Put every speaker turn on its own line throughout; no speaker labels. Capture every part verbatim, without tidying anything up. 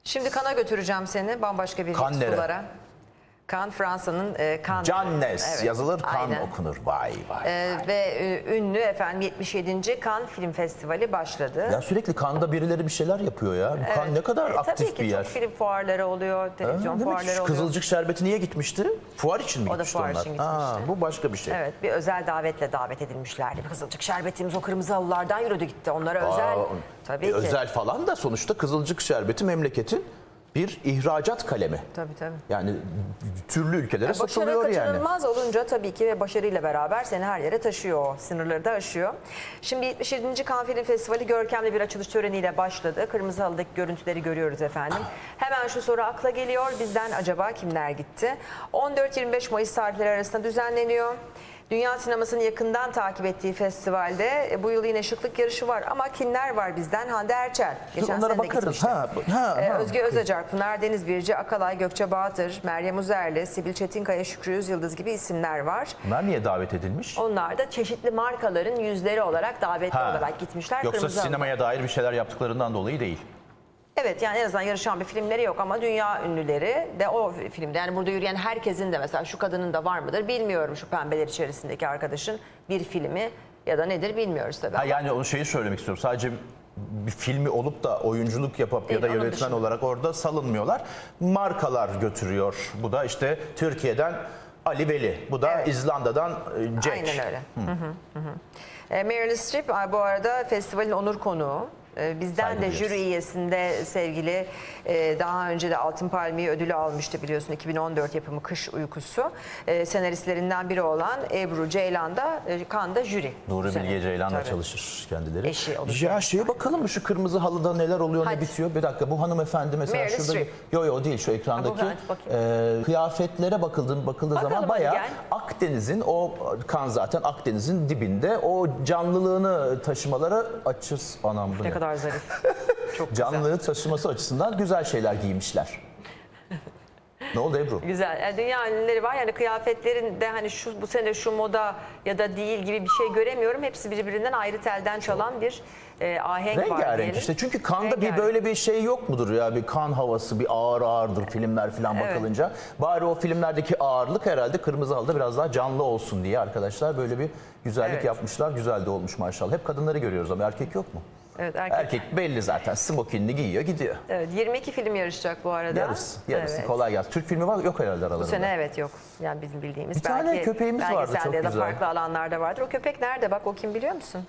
Şimdi Cannes'a götüreceğim seni, bambaşka bir sulara. Cannes, Fransa'nın e, Cannes.
Cannes evet, yazılır, Cannes
aynen.
okunur. Vay vay.
E,
vay.
Ve e, ünlü efendim yetmiş yedinci Cannes Film Festivali başladı.
Ya sürekli Cannes'da birileri bir şeyler yapıyor ya. Evet. Cannes ne kadar e, aktif bir yer.
Tabii ki çok film fuarları oluyor, televizyon
ha,
fuarları oluyor.
Kızılcık Şerbeti niye gitmişti? Fuar için mi
o
gitmişti
onlar?
O da fuar için gitmişti. Ha, bu başka bir şey.
Evet, bir özel davetle davet edilmişlerdi. Kızılcık Şerbetimiz o kırmızı halılardan yürüdü gitti. Onlara Aa, özel. Tabii e, ki.
Özel falan da sonuçta Kızılcık Şerbeti memleketin bir ihracat kalemi.
Tabii tabii.
Yani türlü ülkelere yani satılıyor yani.
Başarı kaçınılmaz olunca tabii ki ve başarıyla beraber seni her yere taşıyor, o sınırları da aşıyor. Şimdi yetmiş yedinci Cannes Film Festivali görkemli bir açılış töreniyle başladı. Kırmızı halıdaki görüntüleri görüyoruz efendim. Hemen şu soru akla geliyor. Bizden acaba kimler gitti? on dört yirmi beş Mayıs tarihleri arasında düzenleniyor. Dünya sinemasını yakından takip ettiği festivalde bu yıl yine şıklık yarışı var ama kimler var bizden? Hande Erçel. Geçen
Onlara
sene de
bakarız. Ha, ha,
ee,
ha.
Özge Özacar, Pınar Denizbirci, Akalay Gökçe Bağatır, Meryem Uzerli, Sibil Çetinkaya, Şükrü Yüzyıldız gibi isimler var.
Bunlar niye davet edilmiş?
Onlar da çeşitli markaların yüzleri olarak davetli ha. olarak gitmişler.
Yoksa
Kırmızı
sinemaya
alın.
dair bir şeyler yaptıklarından dolayı değil.
Evet, yani en azından yarışan bir filmleri yok ama dünya ünlüleri de o filmde. Yani burada yürüyen herkesin de mesela şu kadının da var mıdır bilmiyorum, şu pembeler içerisindeki arkadaşın bir filmi ya da nedir bilmiyoruz tabii.
Ha, yani o şeyi söylemek istiyorum. Sadece bir filmi olup da oyunculuk yapıp değil, ya da yönetmen dışında olarak orada salınmıyorlar. Markalar götürüyor. Bu da işte Türkiye'den Ali Veli. Bu da evet. İzlanda'dan Jack.
Aynen öyle. Hı. Hı hı hı. E, Meryl Streep bu arada festivalin onur konuğu. Bizden Saygı de jüri üyesinde sevgili daha önce de Altın Palmiye ödülü almıştı biliyorsun, iki bin on dört yapımı Kış Uykusu. Senaristlerinden biri olan Ebru Ceylan da Cannes'da jüri.
Nuri Bilge Ceylan'la çalışır kendileri.
Eşi
ya şeye bakalım mı, şu kırmızı halıda neler oluyor, Hadi. ne bitiyor? Bir dakika, bu hanımefendi mesela
Meryl
şurada.
Streep.
Yo yo değil, şu ekrandaki e, kıyafetlere bakıldığı, bakıldığı bakalım zaman bayağı Akdeniz'in o kan zaten Akdeniz'in dibinde o canlılığını taşımaları açız. Anam bu
ne
ne?
kadar zarif. Çok
canlılığı taşıması açısından güzel şeyler giymişler. Ne oldu Ebru?
Güzel. Yani dünya ünlüleri var. Yani kıyafetlerin de hani şu bu sene şu moda ya da değil gibi bir şey göremiyorum. Hepsi birbirinden ayrı telden çalan bir e, ahenk var diyelim.
Rengarenk işte. Çünkü Cannes'da bir böyle bir şey yok mudur ya? Bir kan havası, bir ağır ağırdır filmler falan evet. bakılınca. Bari o filmlerdeki ağırlık herhalde Kırmızı Halı'da biraz daha canlı olsun diye arkadaşlar böyle bir güzellik evet. yapmışlar. Güzel de olmuş maşallah. Hep kadınları görüyoruz ama erkek yok mu?
Evet, erkek.
erkek belli zaten, smokinini giyiyor gidiyor.
Evet, yirmi iki film yarışacak bu arada.
Yarısı, yarısı evet. kolay gelsin. Türk filmi var yok herhalde aralarında.
Bu sene evet yok. Yani bizim bildiğimiz.
Bir tane
belki,
köpeğimiz
belki
vardı çok
ya da
güzel.
farklı alanlarda vardır. O köpek nerede? Bak o kim biliyor musun?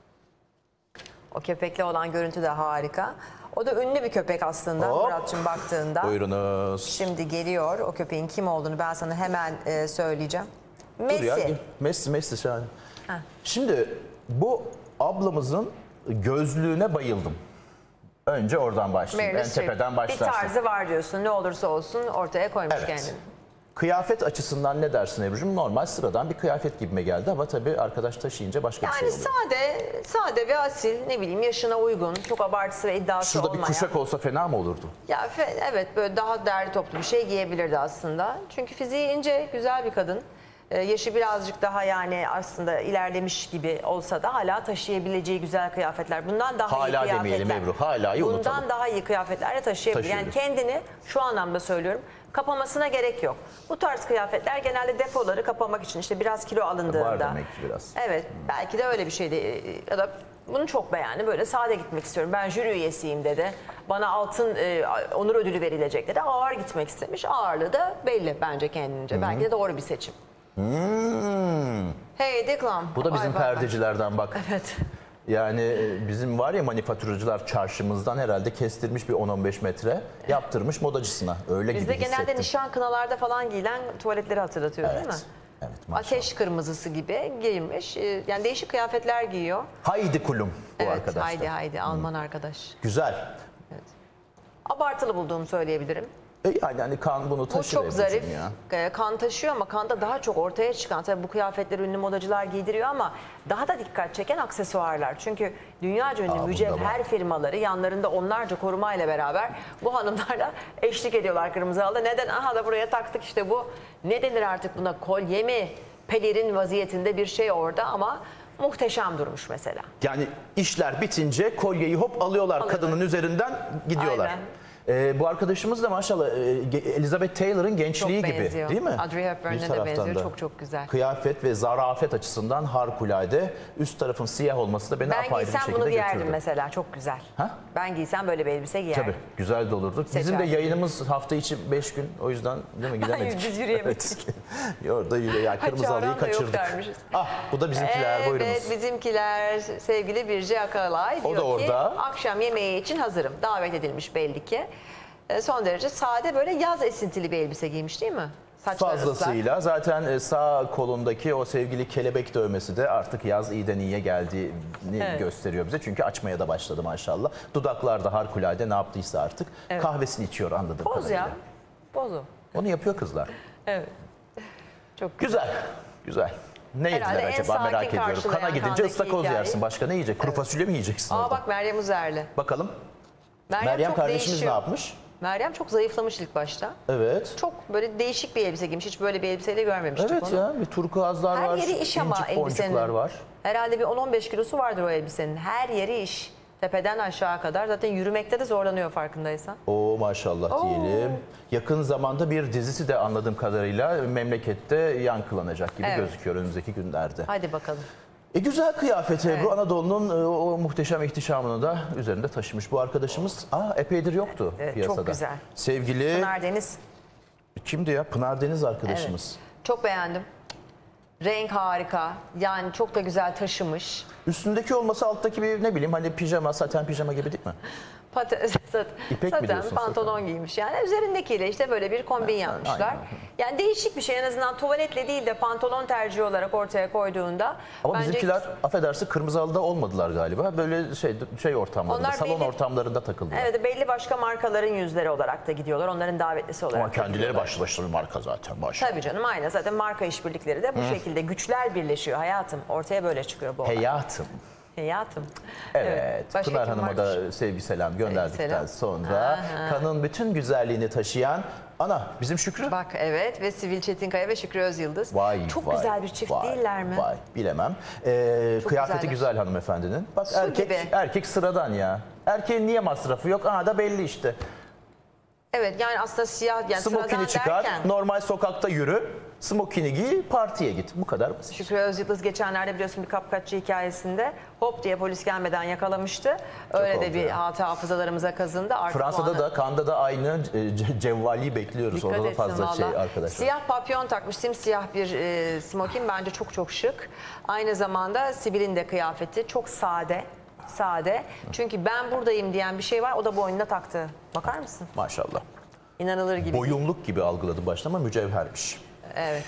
O köpekle olan görüntü de harika. O da ünlü bir köpek aslında Murat'cığım baktığında.
Buyurunuz.
Şimdi geliyor, o köpeğin kim olduğunu ben sana hemen e, söyleyeceğim. Messi.
Ya, Messi, Messi şahane. Şimdi bu ablamızın gözlüğüne bayıldım. Önce oradan başlayayım. En tepeden başlarsın.
Bir tarzı var diyorsun. Ne olursa olsun ortaya koymuş evet. kendini.
Kıyafet açısından ne dersin Ebru'cum? Normal sıradan bir kıyafet gibime geldi ama tabii arkadaş taşıyınca başka
yani
bir şey oluyor.
Yani sade, sade ve asil, ne bileyim yaşına uygun, çok abartısı ve iddiası
Şurada
olmayan.
Şurada bir kuşak olsa fena mı olurdu?
Ya evet, böyle daha değerli toplu bir şey giyebilirdi aslında. Çünkü fiziği ince, güzel bir kadın. Ee, yaşı birazcık daha yani aslında ilerlemiş gibi olsa da hala taşıyabileceği güzel kıyafetler. Bundan daha
hala
iyi kıyafetler.
demeyelim Ebru, hala iyi unutalım.
Bundan daha iyi kıyafetlerle taşıyabilir. Yani kendini şu anlamda söylüyorum, kapamasına gerek yok. Bu tarz kıyafetler genelde defoları kapamak için, işte biraz kilo alındığında.
Var demek ki biraz.
Evet, belki de öyle bir şeydi. Ya da bunu çok beğendi, böyle sade gitmek istiyorum. Ben jüri üyesiyim dedi. Bana altın e, onur ödülü verilecek dedi. Ağır gitmek istemiş. Ağırlığı da belli bence kendince. Hı-hı. Belki de doğru bir seçim.
Hmm.
Heidi Klum.
Bu da bizim Ay, perdecilerden bak.
Evet.
Yani bizim var ya manifaturacılar çarşımızdan herhalde kestirmiş bir on on beş metre yaptırmış modacısına. Öyle
Bizde
gibi
genelde
hissettim.
nişan kınalarda falan giyilen tuvaletleri hatırlatıyor
evet.
değil mi?
Evet, maşallah.
Ateş kırmızısı gibi giyinmiş. Yani değişik kıyafetler giyiyor.
Heidi Klum bu
evet,
arkadaşlar.
Heidi Heidi Alman hmm. arkadaş.
Güzel.
Evet. Abartılı bulduğumu söyleyebilirim.
E yani hani kan bunu taşıyor.
Bu çok zarif.
Ya.
Kan taşıyor ama kanda daha çok ortaya çıkan, tabii bu kıyafetleri ünlü modacılar giydiriyor ama daha da dikkat çeken aksesuarlar. Çünkü dünyaca ünlü Aa, mücevher firmaları yanlarında onlarca korumayla beraber bu hanımlarla eşlik ediyorlar kırmızı halıda. Neden? Aha da buraya taktık işte bu. Ne denir artık buna? Kolye mi? Pelerin vaziyetinde bir şey orada ama muhteşem durmuş mesela.
Yani işler bitince kolyeyi hop alıyorlar, alıyorlar. kadının üzerinden gidiyorlar.
Aynen.
Ee, bu arkadaşımız da maşallah e, Ge- Elizabeth Taylor'ın gençliği
Çok
gibi
benziyor.
değil mi?
Audrey Hepburn'e
Bir
de
taraftan
benziyor.
da.
Çok çok güzel.
Kıyafet ve zarafet açısından harikulade. Üst tarafın siyah olması da beni
Ben
apayrı bir
giysem
şekilde
bunu giyerdim
götürdü.
mesela. Çok güzel.
Ha?
Ben giysem böyle bir elbise giyerdim.
Tabii güzel de olurdu. Bizim de
Seçerdim.
yayınımız hafta içi beş gün, o yüzden değil mi gidemedik.
Biz yürüyemedik.
Evet. Orada yürü ya, kırmızı
Çağıran
halıyı
da yok
kaçırdık.
dermişiz.
Ah, bu da bizimkiler,
Evet,
buyurunuz.
bizimkiler sevgili Birce Akalay
O
diyor
da
ki
orada.
akşam yemeği için hazırım. Davet edilmiş belli ki. E, Son derece sade böyle yaz esintili bir elbise giymiş değil mi? Saçları ıslak.
Fazlasıyla zaten e, sağ kolundaki o sevgili kelebek dövmesi de artık yaz iyiden iyiye geldiğini
Evet.
gösteriyor bize. Çünkü açmaya da başladı maşallah. Dudaklar da harikulade, ne yaptıysa artık.
Evet.
Kahvesini içiyor anladığım
Boz
kadarıyla.
ya. Boz o.
Onu yapıyor kızlar.
Evet. Çok güzel.
Güzel, güzel. Ne
Herhalde
yediler
en
acaba
sakin
merak ediyorum.
karşılayan
Kana gidince
Kandaki
ıstakoz
hikayeyi.
yersin. Başka ne yiyecek? Kuru fasulye mi yiyeceksin
Aa
orada?
bak Meryem Uzerli.
Bakalım.
Meryem,
Meryem
çok
kardeşimiz
değişiyor.
ne yapmış?
Meryem çok zayıflamış ilk başta.
Evet.
Çok böyle değişik bir elbise giymiş. Hiç böyle bir elbiseyle görmemiştik
Evet
onu.
ya, bir turkuazlar
Her
var,
yeri iş ama
incik
elbisenin.
boncuklar var.
Herhalde bir on on beş kilosu vardır o elbisenin. Her yeri iş. Tepeden aşağı kadar. Zaten yürümekte de zorlanıyor farkındaysan.
Oo maşallah
Oo.
diyelim. Yakın zamanda bir dizisi de anladığım kadarıyla memlekette yankılanacak gibi
Evet.
gözüküyor önümüzdeki günlerde.
Hadi bakalım.
E güzel kıyafeti.
Evet.
Bu Anadolu'nun e, o muhteşem ihtişamını da üzerinde taşımış. Bu arkadaşımız aa, epeydir yoktu
Evet, çok
piyasada.
güzel.
Sevgili
Pınar Deniz.
kimdi ya? Pınar Deniz arkadaşımız.
Çok beğendim. Renk harika. Yani çok da güzel taşımış.
Üstündeki olması alttaki bir ne bileyim hani pijama, saten pijama gibi değil mi?
Pate, sat,
İpek mi
saten
diyorsun,
pantolon
saten?
giymiş. Yani üzerindekiyle işte böyle bir kombin yapmışlar.
aynen.
Yani değişik bir şey. En azından tuvaletle değil de pantolon tercihi olarak ortaya koyduğunda.
Ama
bence
bizimkiler affedersin kırmızı halıda olmadılar galiba. Böyle şey şey ortamlarında,
Onlar
salon
belli-
ortamlarında takıldılar.
Evet, belli başka markaların yüzleri olarak da gidiyorlar. Onların davetlisi olarak
Ama
da
kendileri
gidiyorlar.
başlı başına bir marka zaten. Maşallah.
Tabii canım, aynen. Zaten marka işbirlikleri de bu şekilde güçler birleşiyor hayatım. Ortaya böyle çıkıyor bu olay.
Hayatım.
Hayatım.
Evet,
Başka
Pınar
kim
Hanım'a
varmış?
da sevgi selam gönderdikten
selam.
sonra
Aha.
kanın bütün güzelliğini taşıyan ana bizim Şükrü.
Bak evet, ve Sivil Çetinkaya ve Şükrü Özyıldız.
Vay,
Çok
vay,
güzel bir çift
vay,
değiller mi?
Vay, bilemem. Ee, kıyafeti
güzeller.
güzel hanımefendinin. Bak
Su
erkek
gibi.
erkek sıradan ya. Erkeğin niye masrafı yok? Aha da belli işte.
Evet, yani aslında siyah, yani sıradan
Smokini çıkar,
derken
normal sokakta yürü. Smokini giy, partiye git. Bu kadar basit.
Şükrü Özyıldız geçenlerde biliyorsun bir kapkaççı hikayesinde hop diye polis gelmeden yakalamıştı. Öyle
oldu
de bir
ya.
hatı hafızalarımıza kazındı. Artık o
Fransa'da
anı-
da, Kanda da aynı e, ce- cevvalliyi bekliyoruz.
Dikkat
Orada da
etsin
fazla şey
valla.
arkadaşlar.
Siyah papyon takmış, simsiyah bir e, smokin, bence çok çok şık. Aynı zamanda Sibel'in de kıyafeti çok sade. Sade. Çünkü ben buradayım diyen bir şey var, o da boynuna taktı. Bakar mısın?
Maşallah.
İnanılır gibi. değil.
Boyunluk gibi algıladım başta ama mücevhermiş.
Evet.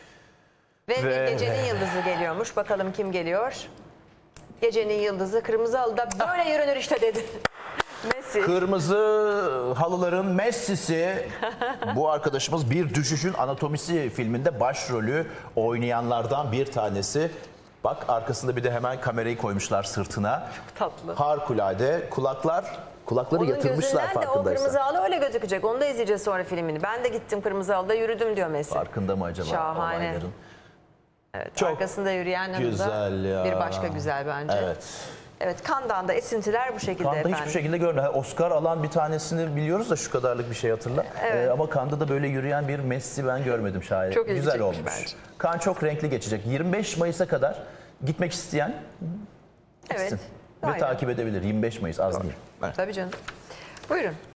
Ve,
Ve-
bir gecenin yıldızı geliyormuş. Bakalım kim geliyor? Gecenin yıldızı kırmızı halıda böyle yürünür işte dedi. Messi.
Kırmızı halıların Messi'si bu arkadaşımız Bir Düşüşün Anatomisi filminde başrolü oynayanlardan bir tanesi. Bak arkasında bir de hemen kamerayı koymuşlar sırtına.
Tatlı.
Harikulade kulaklar, kulakları
Onun
yatırmışlar
gözünden de o
farkındaysan.
kırmızı halı öyle gözükecek. Onu da izleyeceğiz sonra filmini. Ben de gittim kırmızı halıda yürüdüm diyor Messi.
Farkında mı acaba
Şahane.
olayların?
Evet,
Çok
arkasında yürüyen yanında
güzel ya.
bir başka güzel bence.
Evet.
Evet, Kandan da esintiler bu şekilde
Kanda
efendim.
hiçbir şekilde görmedim. Oscar alan bir tanesini biliyoruz da şu kadarlık bir şey hatırla.
Evet.
Ee, ama Kanda da böyle yürüyen bir Messi ben görmedim şayet.
Çok ilgi
Güzel
çekmiş
olmuş.
bence.
Kan çok renkli geçecek. yirmi beş Mayıs'a kadar gitmek isteyen
Evet.
gitsin. Ve
Aynen.
takip edebilir. yirmi beş Mayıs az değil. Evet.
Tabii canım. Buyurun.